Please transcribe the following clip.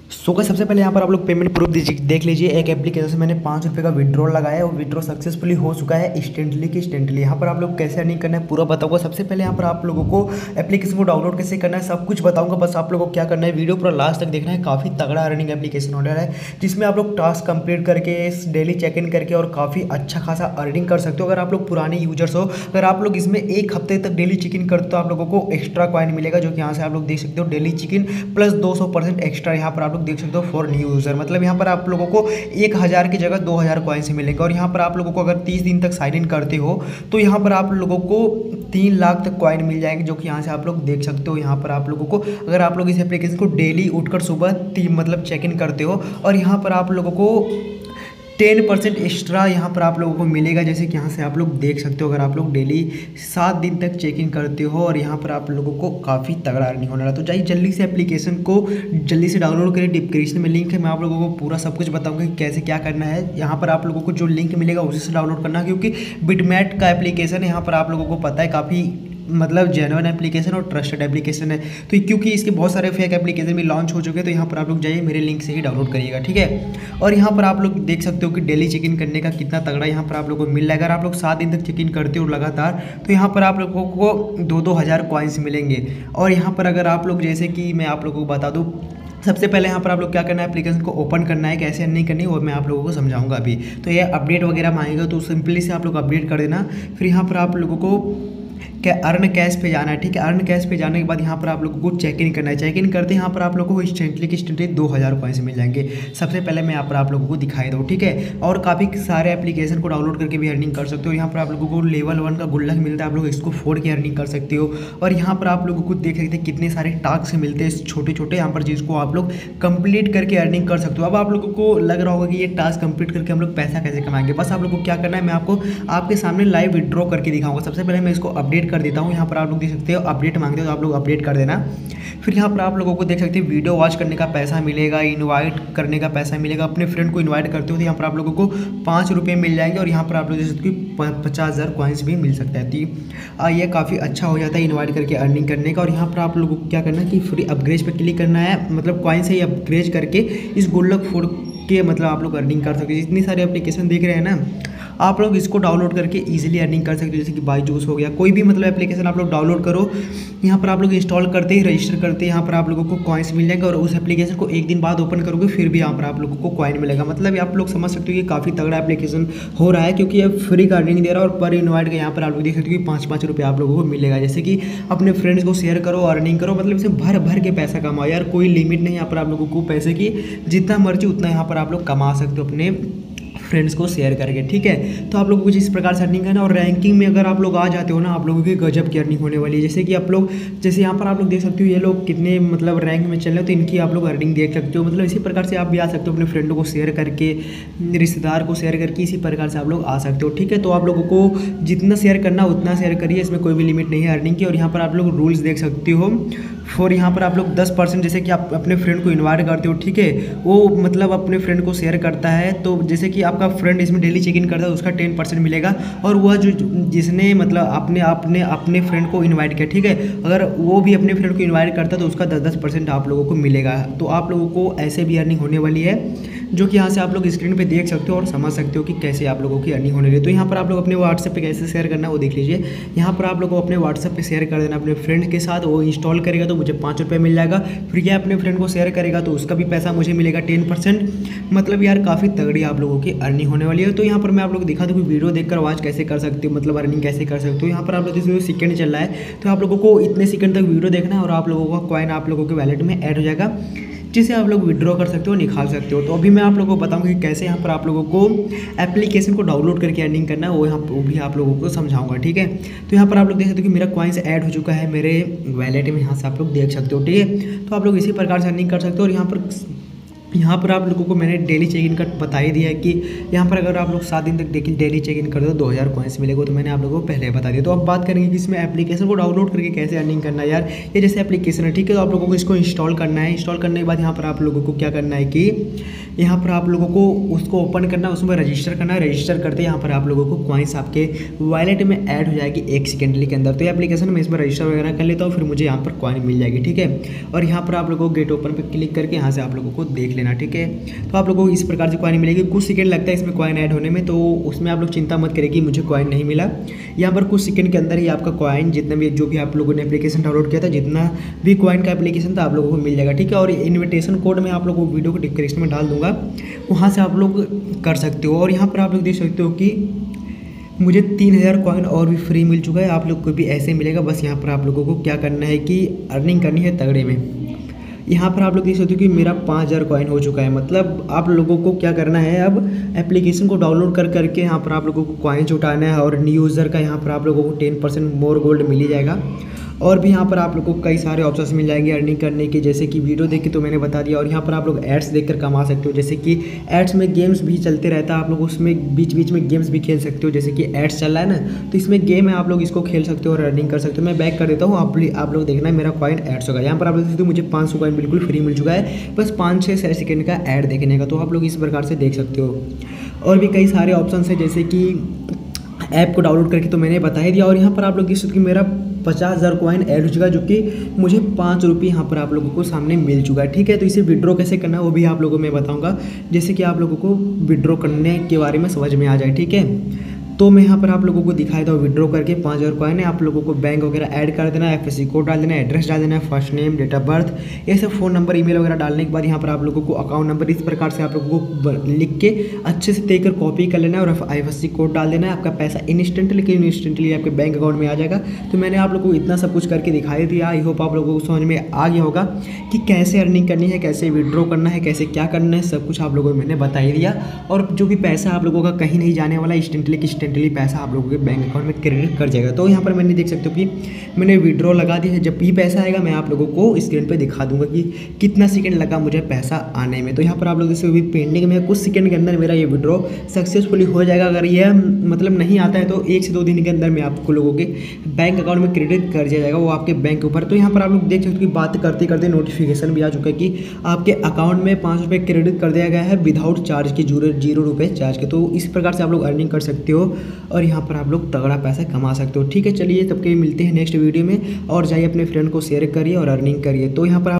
सबसे पहले यहाँ पर आप लोग पेमेंट प्रूफ देख लीजिए। एक एप्लीकेशन से मैंने 5 रुपये का विड्रॉल लगाया है और विड्रॉ सक्सेसफुली हो चुका है इंस्टेंटली। यहाँ पर आप लोग कैसे अर्निंग करना है पूरा बताऊंगा। सबसे पहले यहाँ पर आप लोगों को एप्लीकेशन को डाउनलोड कैसे करना है सब कुछ बताऊंगा। बस आप लोगों को क्या करना है, वीडियो पूरा लास्ट तक देखना है। काफ़ी तगड़ा अर्निंग एप्लीकेशन हो रहा है जिसमें आप लोग टास्क कंप्लीट करके डेली चेक इन करके और काफ़ी अच्छा खासा अर्निंग कर सकते हो। अगर आप लोग पुराने यूजर्स हो, अगर आप लोग इसमें 1 हफ्ते तक डेली चेक इन करते हो तो आप लोगों को एक्स्ट्रा कॉइन मिलेगा, जो कि यहाँ से आप लोग देख सकते हो। Daily check in plus 200% extra यहाँ पर आप लोग देख सकते हो फॉर न्यू यूजर। मतलब यहाँ पर आप लोगों को 1000 की जगह 2000 कॉइन्स मिलेंगे। और यहाँ पर आप लोगों को अगर 30 दिन तक साइन इन करते हो तो यहाँ पर आप लोगों को 3 लाख तक कॉइन मिल जाएंगे, जो कि यहाँ से आप लोग देख सकते हो। यहाँ पर आप लोगों को अगर आप लोग इस एप्लीकेशन को डेली उठकर सुबह मतलब चेक इन करते हो और यहाँ पर आप लोगों को 10% एक्स्ट्रा यहाँ पर आप लोगों को मिलेगा, जैसे कि यहाँ से आप लोग देख सकते हो। अगर आप लोग डेली 7 दिन तक चेक इन करते हो और यहाँ पर आप लोगों को काफ़ी तगड़ा अर्निंग होने वाला। तो जाइए जल्दी से एप्लीकेशन को जल्दी से डाउनलोड करें। डिस्क्रिप्शन में लिंक है, मैं आप लोगों को पूरा सब कुछ बताऊंगा कि कैसे क्या करना है। यहाँ पर आप लोगों को जो लिंक मिलेगा उसी से डाउनलोड करना है, क्योंकि बिटमैट का एप्लीकेशन है। यहाँ पर आप लोगों को पता है काफ़ी मतलब जेन्युइन एप्लीकेशन और ट्रस्टेड एप्लीकेशन है। तो क्योंकि इसके बहुत सारे फेक एप्लीकेशन भी लॉन्च हो चुके हैं, तो यहाँ पर आप लोग जाइए मेरे लिंक से ही डाउनलोड करिएगा, ठीक है। और यहाँ पर आप लोग देख सकते हो कि डेली चेक इन करने का कितना तगड़ा यहाँ पर आप लोगों को मिल रहा है। अगर आप लोग 7 दिन तक चेक इन करते हो लगातार तो यहाँ पर आप लोगों को 2-2 हज़ार कॉइन्स मिलेंगे। और यहाँ पर अगर आप लोग, जैसे कि मैं आप लोगों को बता दूँ, सबसे पहले यहाँ पर आप लोग क्या करना है, एप्लीकेशन को ओपन करना है। कैसे अर्निंग करनी है वो मैं आप लोगों को समझाऊंगा अभी। तो ये अपडेट वगैरह मांगेगा तो सिंपली से आप लोग अपडेट कर देना। फिर यहाँ पर आप लोगों को क्या अर्न कैश पे जाना है, ठीक है। अर्न कैश पे जाने के बाद यहाँ पर आप लोगों को चेक इन करना है। चेक इन करते यहाँ पर आप लोगों को इंस्टेंटली 2000 कॉइन्स मिल जाएंगे। सबसे पहले मैं यहाँ पर आप लोगों को दिखाई दूँ, ठीक है। और काफ़ी सारे एप्लीकेशन को डाउनलोड करके भी अर्निंग कर सकते हो। यहाँ पर आप लोगों को लेवल 1 का गुल्लक मिलता है, आप लोग इसको फोड़ के अर्निंग कर सकते हो। और यहाँ पर आप लोगों को देख सकते हैं कितने सारे टास्क मिलते हैं छोटे छोटे यहाँ पर, जिसको आप लोग कंप्लीट करके अर्निंग कर सकते हो। अब आप लोगों को लग रहा होगा कि ये टास्क कंप्लीट करके हम लोग पैसा कैसे कमाएंगे। बस आप लोगों को क्या करना है, मैं आपको आपके सामने लाइव विड्रॉ करके दिखाऊंगा। सबसे पहले मैं इसको अपडेट कर देता हूँ। यहाँ पर आप देख सकते हो अपडेट मांगते हो तो आप लोग अपडेट कर देना। फिर यहाँ पर आप लोगों को देख सकते हैं वीडियो वॉच करने का पैसा मिलेगा, इनवाइट करने का पैसा मिलेगा। अपने फ्रेंड को इनवाइट करते हो तो यहाँ पर आप लोगों को 5 रुपये मिल जाएंगे। और यहाँ पर आप लोग देख सकते हो 50,000 कॉइन्स भी मिल सकता है। तो ये काफ़ी अच्छा हो जाता है इन्वाइट करके अर्निंग करने का। और यहाँ पर आप लोगों को क्या करना है कि फ्री अपग्रेड पर क्लिक करना है, मतलब कॉइन से ही अपग्रेड करके इस गुल्लक फोड़ के मतलब आप लोग अर्निंग कर सकते हो। जितनी सारी एप्लीकेशन दिख रहे हैं ना, आप लोग इसको डाउनलोड करके इजीली अर्निंग कर सकते हो। जैसे कि बाईजूस हो गया, कोई भी मतलब एप्लीकेशन आप लोग डाउनलोड करो, यहाँ पर आप लोग इंस्टॉल करते ही रजिस्टर करते ही यहाँ पर आप लोगों को कॉइन्स मिल जाएंगे। और उस एप्लीकेशन को 1 दिन बाद ओपन करोगे फिर भी यहाँ पर आप लोगों को कॉइन मिलेगा। मतलब आप लोग समझ सकते हो कि काफ़ी तगड़ा एप्लीकेशन हो रहा है, क्योंकि ये फ्री का अर्निंग दे रहा है। और पर इनवाइट का यहाँ पर आप लोग देख सकते हो कि 5-5 रुपये आप लोगों को मिलेगा। जैसे कि अपने फ्रेंड्स को शेयर करो, अर्निंग करो, मतलब इसे भर भर के पैसा कमाओ यार। कोई लिमिट नहीं यहाँ पर आप लोगों को पैसे की, जितना मर्जी उतना यहाँ पर आप लोग कमा सकते हो अपने फ्रेंड्स को शेयर करके, ठीक है। तो आप लोगों को कुछ इस प्रकार से अर्निंग करना। और रैंकिंग में अगर आप लोग आ जाते हो ना, आप लोगों की गजब की अर्निंग होने वाली है। जैसे कि आप लोग, जैसे यहाँ पर आप लोग देख सकते हो ये लोग कितने मतलब रैंक में चल रहे हो, तो इनकी आप लोग अर्निंग देख सकते हो। मतलब इसी प्रकार से आप भी आ सकते हो, अपने फ्रेंडों को शेयर करके, रिश्तेदार को शेयर करके, इसी प्रकार से आप लोग आ सकते हो, ठीक है। तो आप लोगों को जितना शेयर करना उतना शेयर करिए, इसमें कोई भी लिमिट नहीं है अर्निंग की। और यहाँ पर आप लोग रूल्स देख सकते हो। फॉर यहाँ पर आप लोग 10%, जैसे कि आप अपने फ्रेंड को इन्वाइट करते हो, ठीक है, वो मतलब अपने फ्रेंड को शेयर करता है, तो जैसे कि आपका फ्रेंड इसमें डेली चेक इन करता है उसका 10% मिलेगा। और वह जो जिसने मतलब अपने फ्रेंड को इन्वाइट किया, ठीक है, अगर वो भी अपने फ्रेंड को इन्वाइट करता है तो उसका 10% आप लोगों को मिलेगा। तो आप लोगों को ऐसे भी अर्निंग होने वाली है, जो कि यहाँ से आप लोग स्क्रीन पे देख सकते हो और समझ सकते हो कि कैसे आप लोगों की अर्निंग होने लगी। तो यहाँ पर आप लोग अपने व्हाट्सएप पे कैसे शेयर करना है वो देख लीजिए। यहाँ पर आप लोग को अपने व्हाट्सएप पे शेयर कर देना अपने फ्रेंड के साथ, वो इंस्टॉल करेगा तो मुझे 5 रुपये मिल जाएगा। फिर यह अपने फ्रेंड को शेयर करेगा तो उसका भी पैसा मुझे मिलेगा 10%। मतलब यार काफ़ी तगड़ी आप लोगों की अर्निंग होने वाली है। तो यहाँ पर मैं आप लोग दिखा दूँ कि वीडियो देखकर वॉच कैसे कर सकते हो, मतलब अर्निंग कैसे कर सकते हो। यहाँ पर आप लोग इसमें सेकंड चल रहा है, तो आप लोगों को इतने सेकंड तक वीडियो देखना है और आप लोगों का कॉइन आप लोगों के वैलेट में ऐड हो जाएगा, जिसे आप लोग विड्रॉ कर सकते हो, निकाल सकते हो। तो अभी मैं आप लोगों को बताऊंगा कि कैसे यहाँ पर आप लोगों को एप्लीकेशन को डाउनलोड करके अर्निंग करना है, वो भी आप लोगों को समझाऊंगा, ठीक है। तो यहाँ पर आप लोग देख सकते हो कि मेरा कॉइन्स ऐड हो चुका है मेरे वैलेट में, यहाँ से आप लोग देख सकते हो, ठीक है। तो आप लोग इसी प्रकार से अर्निंग कर सकते हो। और यहाँ पर यहाँ पर आप लोगों को मैंने डेली चेक इन का बता ही दिया है कि यहाँ पर अगर आप लोग 7 दिन तक देखिए डेली चेक इन कर दो 2000 कॉइन्स मिलेगा, तो मैंने आप लोगों को पहले बता दिया। तो अब बात करेंगे कि इसमें एप्लीकेशन को डाउनलोड करके कैसे अर्निंग करना है यार। ये जैसे एप्लीकेशन है, ठीक है, तो आप लोगों को इसको इंस्टॉल करना है। इंस्टॉल करने के बाद यहाँ पर आप लोगों को क्या करना है कि यहाँ पर आप लोगों को उसको ओपन करना है, उसमें रजिस्टर करना है। रजिस्टर करते यहाँ पर आप लोगों को कॉइन्स आपके वॉलेट में ऐड हो जाएगी 1 सेकेंड के अंदर। तो ये एप्लीकेशन मैं इसमें रजिस्टर वगैरह कर लेता हूँ, फिर मुझे यहाँ पर कॉइन मिल जाएगी, ठीक है। और यहाँ पर आप लोगों को गेट ओपन पर क्लिक करके यहाँ से आप लोगों को देख लेना, ठीक है। तो आप लोगों को इस प्रकार से कॉइन मिलेगी। कुछ सेकंड लगता है इसमें कॉइन ऐड होने में, तो उसमें आप लोग चिंता मत करें कि मुझे कॉइन नहीं मिला। यहाँ पर कुछ सेकंड के अंदर ही आपका कॉइन जितना भी जो भी आप लोगों ने एप्लीकेशन डाउनलोड किया था, जितना भी कॉइन का एप्लीकेशन था, आप लोगों को मिल जाएगा, ठीक है। और इन्विटेशन कोड मैं आप लोगों को वीडियो को डिस्क्रिप्शन में डाल दूंगा, वहाँ से आप लोग कर सकते हो। और यहाँ पर आप लोग देख सकते हो कि मुझे 3000 कॉइन और भी फ्री मिल चुका है, आप लोग को भी ऐसे मिलेगा। बस यहाँ पर आप लोगों को क्या करना है कि अर्निंग करनी है तगड़े में। यहाँ पर आप लोग देख सकते हो कि मेरा 5000 कॉइन हो चुका है। मतलब आप लोगों को क्या करना है, अब एप्लीकेशन को डाउनलोड कर करके यहाँ पर आप लोगों को कॉइन्स उठाना है। और न्यू यूज़र का यहाँ पर आप लोगों को 10% मोर गोल्ड मिल ही जाएगा। और भी यहाँ पर आप लोगों को कई सारे ऑप्शंस मिल जाएंगे अर्निंग करने के, जैसे कि वीडियो देख के तो मैंने बता दिया। और यहाँ पर आप लोग एड्स देखकर कमा सकते हो, जैसे कि एड्स में गेम्स भी चलते रहता है, आप लोग उसमें बीच बीच में गेम्स भी खेल सकते हो। जैसे कि एड्स चल रहा है ना, तो इसमें गेम है, आप लोग इसको खेल सकते हो और अर्निंग कर सकते हो। मैं बैक कर देता हूँ, आप लोग देखना है मेरा कॉइन एड्स होगा। यहाँ पर आप लोग देखते हो मुझे 500 कॉइन बिल्कुल फ्री मिल चुका है, बस 5-6 सेकंड का ऐड देखने का। तो आप लोग इस प्रकार से देख सकते हो। और भी कई सारे ऑप्शन है, जैसे कि ऐप को डाउनलोड करके तो मैंने बता ही दिया। और यहाँ पर आप लोग देख सकते हो कि मेरा 50,000 कॉइन ऐड हो चुका है, जो कि मुझे 5 रुपये यहाँ पर आप लोगों को सामने मिल चुका है, ठीक है। तो इसे विड्रॉ कैसे करना है वो भी आप लोगों को मैं बताऊँगा, जैसे कि आप लोगों को विड्रॉ करने के बारे में समझ में आ जाए, ठीक है। तो मैं यहाँ पर आप लोगों को दिखाई दूँ विड्रॉ करके 5000 कॉइन है। आप लोगों को बैंक वगैरह ऐड कर देना है, FSC कोड डाल देना है, एड्रेस डाल देना है, first name, date of birth, ये सब फ़ोन नंबर, ईमेल वगैरह डालने के बाद यहाँ पर आप लोगों को अकाउंट नंबर इस प्रकार से आप लोगों को लिख के अच्छे से देकर कॉपी कर लेना है और FSC कोड डाल देना है। आपका पैसा इंस्टेंटली आपके बैंक अकाउंट में आ जाएगा। तो मैंने आप लोगों को इतना सब कुछ करके दिखाई दिया। आई होप आप लोगों को समझ में आ गया होगा कि कैसे अर्निंग करनी है, कैसे विड्रॉ करना है, कैसे क्या करना है, सब कुछ आप लोगों को मैंने बता ही दिया। और जो भी पैसा आप लोगों का कहीं नहीं जाने वाला, इंस्टेंटली पैसा आप लोगों के बैंक अकाउंट में क्रेडिट कर जाएगा। तो यहाँ पर मैंने देख सकते हो कि मैंने विड्रॉ लगा दिया है। जब भी पैसा आएगा मैं आप लोगों को स्क्रीन पे दिखा दूंगा कि कितना सेकंड लगा मुझे पैसा आने में। तो यहाँ पर आप लोग जैसे अभी पेंडिंग में कुछ सेकंड के अंदर मेरा ये विड्रॉ सक्सेसफुली हो जाएगा। अगर ये मतलब नहीं आता है तो 1 से 2 दिन के अंदर मैं आपको लोगों के बैंक अकाउंट में क्रेडिट कर दिया जाएगा, वो आपके बैंक के ऊपर। तो यहाँ पर आप लोग देख सकते हो कि बात करते करते नोटिफिकेशन भी आ चुका है कि आपके अकाउंट में 5 रुपये क्रेडिट कर दिया गया है विदाउट चार्ज के, 0 रुपये चार्ज के। तो इस प्रकार से आप लोग अर्निंग कर सकते हो और यहाँ पर आप लोग तगड़ा पैसा कमा सकते हो, ठीक है। चलिए तब के मिलते हैं नेक्स्ट वीडियो में, और जाइए अपने फ्रेंड को शेयर करिए और अर्निंग करिए। तो यहाँ पर